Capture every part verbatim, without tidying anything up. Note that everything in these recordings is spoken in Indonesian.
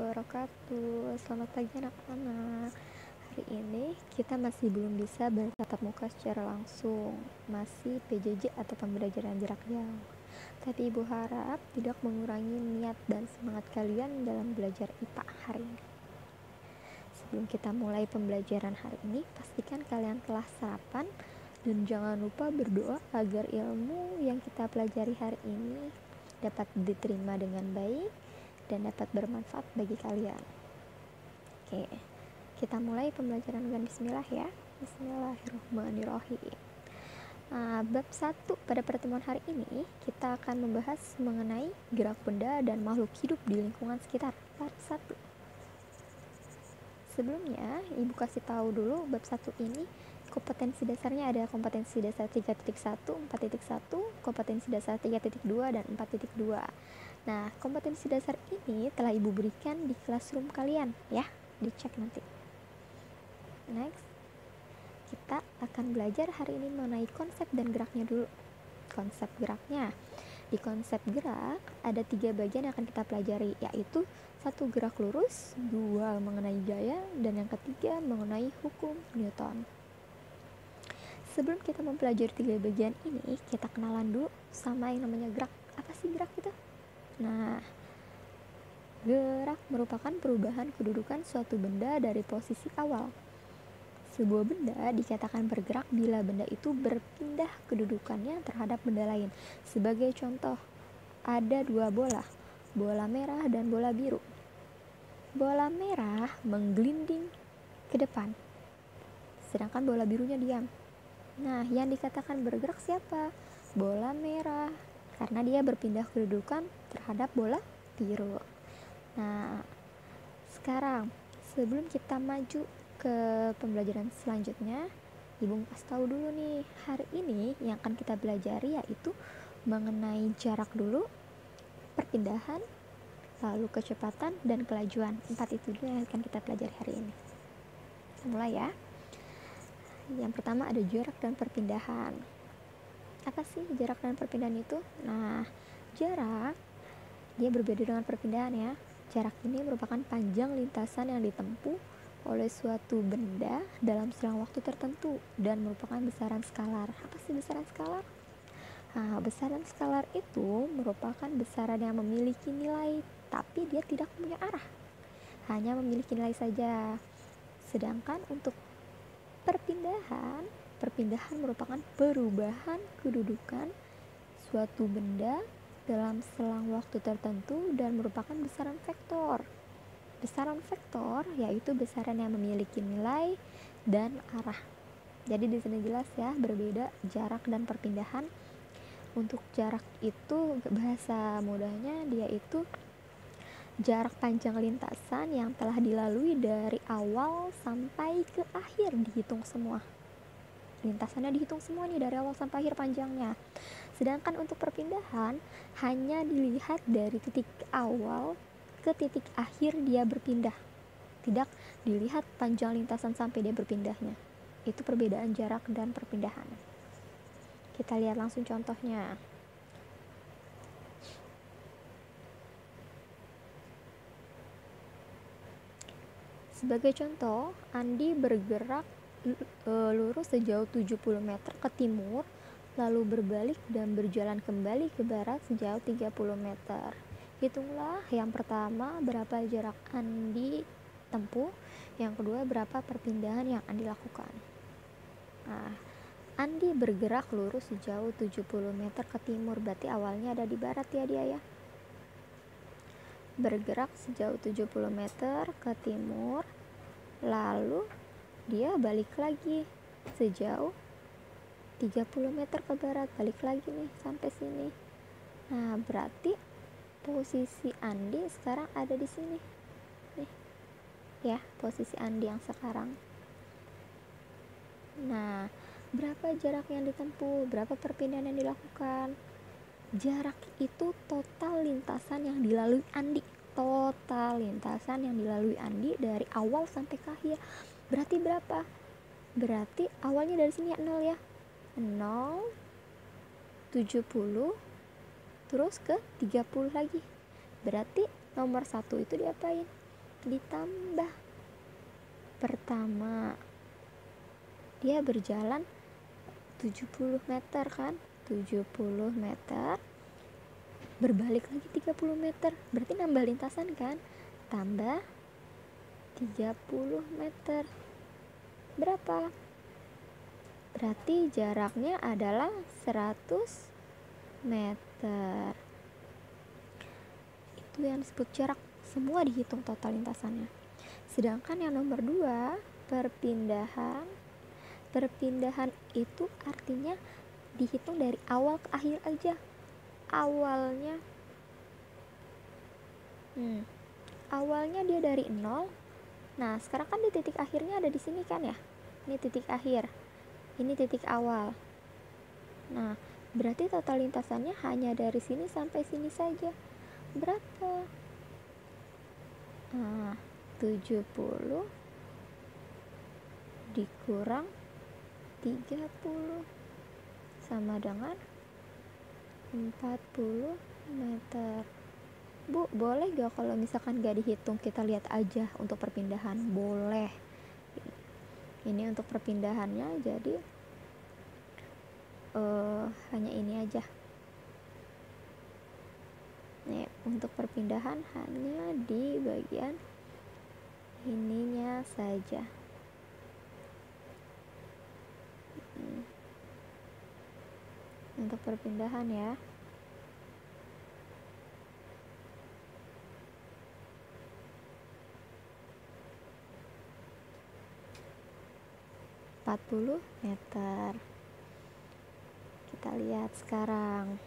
wabarakatuh. Selamat pagi anak-anak. Hari ini kita masih belum bisa bertatap muka secara langsung, masih P J J atau pembelajaran jarak jauh. Tapi Ibu harap tidak mengurangi niat dan semangat kalian dalam belajar I P A hari ini. Sebelum kita mulai pembelajaran hari ini, pastikan kalian telah sarapan dan jangan lupa berdoa agar ilmu yang kita pelajari hari ini dapat diterima dengan baik dan dapat bermanfaat bagi kalian. Oke, kita mulai pembelajaran dengan bismillah ya. Bismillahirrahmanirrahim. Nah, bab satu pada pertemuan hari ini kita akan membahas mengenai gerak benda dan makhluk hidup di lingkungan sekitar. Bab satu. Sebelumnya, Ibu kasih tahu dulu bab satu ini kompetensi dasarnya ada kompetensi dasar tiga titik satu, empat titik satu, kompetensi dasar tiga titik dua dan empat titik dua. Nah, kompetensi dasar ini telah Ibu berikan di classroom kalian ya, dicek nanti. Next, kita akan belajar hari ini mengenai konsep dan geraknya dulu. Konsep geraknya, di konsep gerak ada tiga bagian yang akan kita pelajari, yaitu satu gerak lurus, dua mengenai gaya, dan yang ketiga mengenai hukum Newton. Sebelum kita mempelajari tiga bagian ini, kita kenalan dulu sama yang namanya gerak. Apa sih gerak itu? Nah, gerak merupakan perubahan kedudukan suatu benda dari posisi awal. Sebuah benda dikatakan bergerak bila benda itu berpindah kedudukannya terhadap benda lain. Sebagai contoh, ada dua bola, bola merah dan bola biru. Bola merah menggelinding ke depan, sedangkan bola birunya diam. Nah, yang dikatakan bergerak siapa? Bola merah, karena dia berpindah kedudukan terhadap bola biru. Nah, sekarang sebelum kita maju ke pembelajaran selanjutnya, Ibu kasih tahu dulu nih, hari ini yang akan kita pelajari yaitu mengenai jarak dulu, perpindahan, lalu kecepatan dan kelajuan. Empat itu dulu yang akan kita pelajari hari ini. Kita mulai ya. Yang pertama ada jarak dan perpindahan. Apa sih jarak dan perpindahan itu? Nah, jarak dia berbeda dengan perpindahan ya. Jarak ini merupakan panjang lintasan yang ditempuh oleh suatu benda dalam selang waktu tertentu dan merupakan besaran skalar. Apa sih besaran skalar? Nah, besaran skalar itu merupakan besaran yang memiliki nilai, tapi dia tidak punya arah. Hanya memiliki nilai saja. Sedangkan untuk perpindahan, perpindahan merupakan perubahan kedudukan suatu benda dalam selang waktu tertentu dan merupakan besaran vektor. Besaran vektor yaitu besaran yang memiliki nilai dan arah. Jadi di sini jelas ya, berbeda jarak dan perpindahan. Untuk jarak itu bahasa mudahnya dia itu jarak panjang lintasan yang telah dilalui dari awal sampai ke akhir dihitung semua. Lintasannya dihitung semua nih dari awal sampai akhir panjangnya. Sedangkan untuk perpindahan hanya dilihat dari titik awal ke titik akhir dia berpindah. Tidak dilihat panjang lintasan sampai dia berpindahnya. Itu perbedaan jarak dan perpindahan. Kita lihat langsung contohnya. Sebagai contoh, Andi bergerak e, lurus sejauh tujuh puluh meter ke timur, lalu berbalik dan berjalan kembali ke barat sejauh tiga puluh meter. Hitunglah yang pertama berapa jarak Andi tempuh, yang kedua berapa perpindahan yang Andi lakukan. Nah, Andi bergerak lurus sejauh tujuh puluh meter ke timur, berarti awalnya ada di barat ya dia ya. Bergerak sejauh tujuh puluh meter ke timur, lalu dia balik lagi sejauh tiga puluh meter ke barat, balik lagi nih sampai sini. Nah, berarti posisi Andi sekarang ada di sini nih ya, posisi Andi yang sekarang. Nah, berapa jarak yang ditempuh, berapa perpindahan yang dilakukan? Jarak itu total lintasan yang dilalui Andi. Total lintasan yang dilalui Andi dari awal sampai ke akhir. Berarti berapa? Berarti awalnya dari sini ya, nol ya. nol, tujuh puluh, terus ke tiga puluh lagi. Berarti nomor satu itu diapain? ditambah. Pertama, dia berjalan tujuh puluh meter kan, tujuh puluh meter, berbalik lagi tiga puluh meter, berarti nambah lintasan kan, tambah tiga puluh meter. Berapa? Berarti jaraknya adalah seratus meter. Itu yang disebut jarak, semua dihitung total lintasannya. Sedangkan yang nomor dua, perpindahan. Perpindahan itu artinya dihitung dari awal ke akhir aja. Awalnya hmm, awalnya dia dari nol. Nah, sekarang kan di titik akhirnya ada di sini kan ya. Ini titik akhir. Ini titik awal. Nah, berarti total lintasannya hanya dari sini sampai sini saja. Berapa? Nah, tujuh puluh dikurang tiga puluh sama dengan empat puluh meter. Bu, boleh gak kalau misalkan gak dihitung, kita lihat aja untuk perpindahan? Boleh. Ini untuk perpindahannya, jadi uh, hanya ini aja. Nih, untuk perpindahan hanya di bagian ininya saja. Hmm. Untuk perpindahan ya. empat puluh meter. Kita lihat sekarang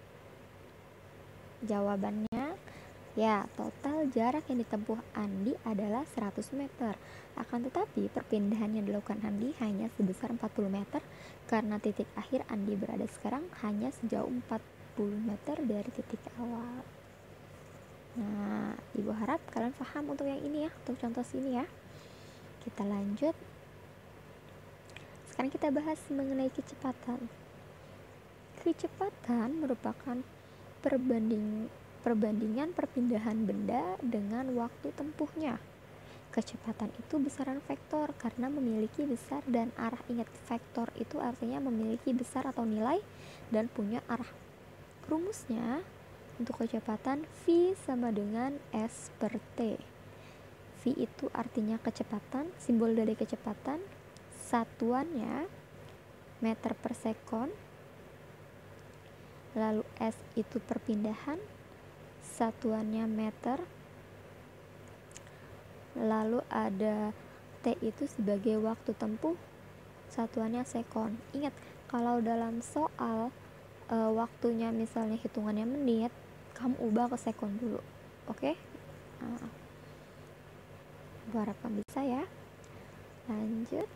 jawabannya. Ya, total jarak yang ditempuh Andi adalah seratus meter. Akan tetapi perpindahan yang dilakukan Andi hanya sebesar empat puluh meter karena titik akhir Andi berada sekarang hanya sejauh empat puluh meter dari titik awal. Nah, Ibu harap kalian paham untuk yang ini ya, untuk contoh sini ya. Kita lanjut. Sekarang kita bahas mengenai kecepatan. Kecepatan merupakan perbanding perbandingan perpindahan benda dengan waktu tempuhnya. Kecepatan itu besaran vektor karena memiliki besar dan arah. Ingat, vektor itu artinya memiliki besar atau nilai dan punya arah. Rumusnya untuk kecepatan V sama dengan S per T. V itu artinya kecepatan, simbol dari kecepatan, satuannya meter per sekon, lalu S itu perpindahan, satuannya meter, lalu ada T itu sebagai waktu tempuh, satuannya sekon. Ingat, kalau dalam soal e, waktunya misalnya hitungannya menit, kamu ubah ke sekon dulu, oke? Okay? Nah, gue harapkan bisa ya. Lanjut.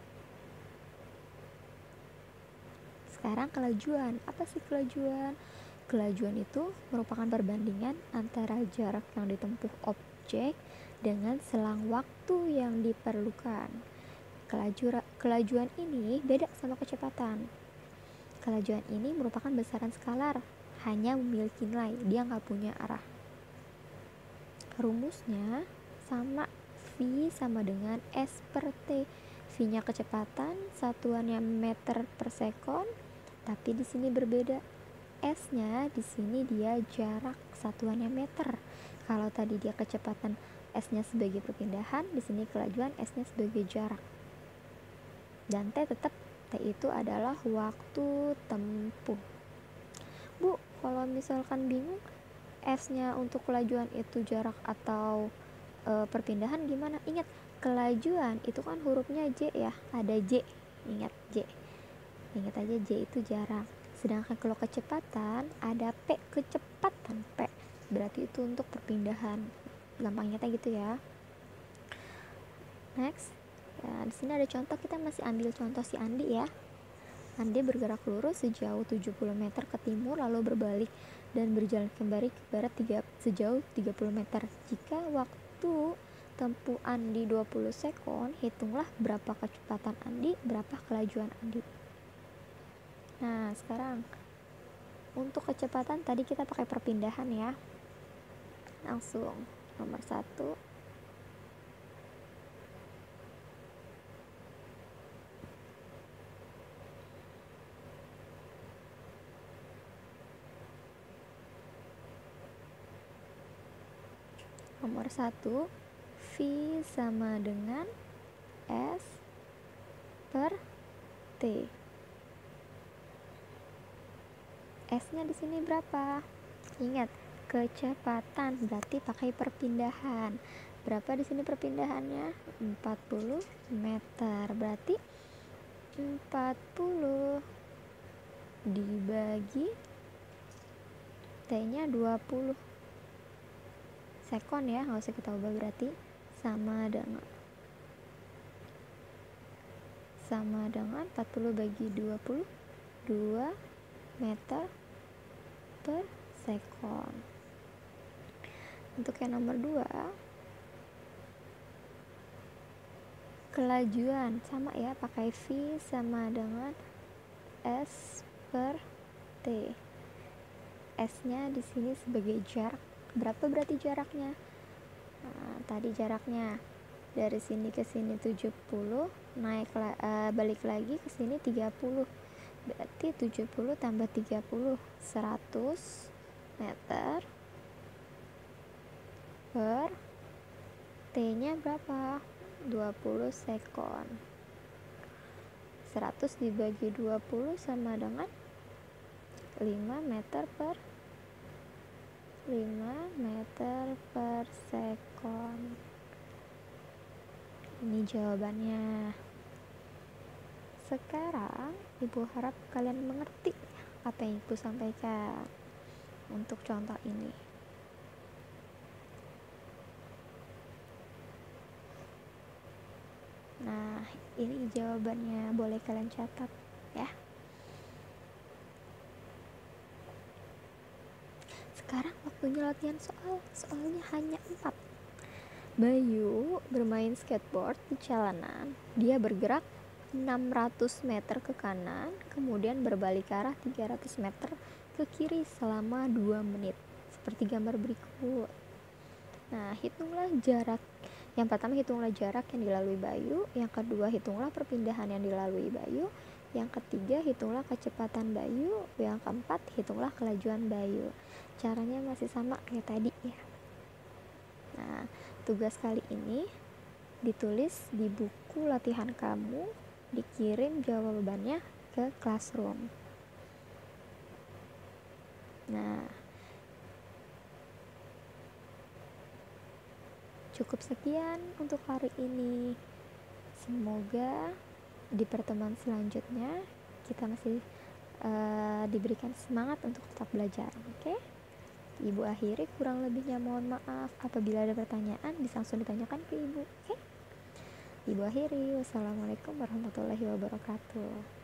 Sekarang kelajuan. Apa sih kelajuan? Kelajuan itu merupakan perbandingan antara jarak yang ditempuh objek dengan selang waktu yang diperlukan. Kelaju, kelajuan ini beda sama kecepatan. Kelajuan ini merupakan besaran skalar, hanya memiliki nilai, dia nggak punya arah. Rumusnya sama, V sama dengan S per T. V-nya kecepatan, satuannya meter per sekon, tapi di sini berbeda. S-nya di sini dia jarak, satuannya meter. Kalau tadi dia kecepatan, S-nya sebagai perpindahan, di sini kelajuan, S-nya sebagai jarak. Dan T tetap, T itu adalah waktu tempuh. Bu, kalau misalkan bingung, S-nya untuk kelajuan itu jarak atau e, perpindahan gimana? Ingat, kelajuan itu kan hurufnya J ya, ada J. Ingat J. Ingat aja J itu jarak. Sedangkan kalau kecepatan ada P, kecepatan P. Berarti itu untuk perpindahan. Gampangnya kayak gitu ya. Next. Ya, di sini ada contoh, kita masih ambil contoh si Andi ya. Andi bergerak lurus sejauh tujuh puluh meter ke timur lalu berbalik dan berjalan kembali ke barat tiga, sejauh tiga puluh meter. Jika waktu tempuh Andi dua puluh sekon, hitunglah berapa kecepatan Andi, berapa kelajuan Andi. Nah, sekarang untuk kecepatan tadi kita pakai perpindahan ya. Langsung nomor satu, Nomor satu, V sama dengan S per T. S-nya di sini berapa? Ingat, kecepatan berarti pakai perpindahan. Berapa di sini perpindahannya? empat puluh meter. Berarti empat puluh dibagi T-nya dua puluh sekon ya, nggak usah kita ubah, berarti sama dengan sama dengan empat puluh bagi dua puluh, dua meter per sekon. Untuk yang nomor dua, kelajuan sama ya, pakai V sama dengan S per T. S-nya di sini sebagai jarak. Berapa berarti jaraknya? Nah, tadi jaraknya dari sini ke sini tujuh puluh, naik la- uh, balik lagi ke sini tiga puluh. Berarti tujuh puluh tambah tiga puluh, seratus meter per T-nya berapa? dua puluh sekon. seratus dibagi dua puluh sama dengan lima meter per lima meter per sekon. Ini jawabannya. Sekarang Ibu harap kalian mengerti apa yang Ibu sampaikan untuk contoh ini. Nah, ini jawabannya, boleh kalian catat ya. Sekarang waktunya latihan soal. Soalnya hanya empat. Bayu bermain skateboard di jalanan. Dia bergerak enam ratus meter ke kanan, kemudian berbalik ke arah tiga ratus meter ke kiri selama dua menit. Seperti gambar berikut. Nah, hitunglah jarak. Yang pertama, hitunglah jarak yang dilalui Bayu. Yang kedua, hitunglah perpindahan yang dilalui Bayu. Yang ketiga, hitunglah kecepatan Bayu. Yang keempat, hitunglah kelajuan Bayu. Caranya masih sama kayak tadi ya. Nah, tugas kali ini ditulis di buku latihan kamu, dikirim jawabannya ke classroom. Nah, cukup sekian untuk hari ini. Semoga di pertemuan selanjutnya kita masih uh, diberikan semangat untuk tetap belajar. Oke? Okay? Ibu akhiri, kurang lebihnya mohon maaf. Apabila ada pertanyaan bisa langsung ditanyakan ke Ibu. Oke? Okay? Ibu akhiri. Wassalamualaikum warahmatullahi wabarakatuh.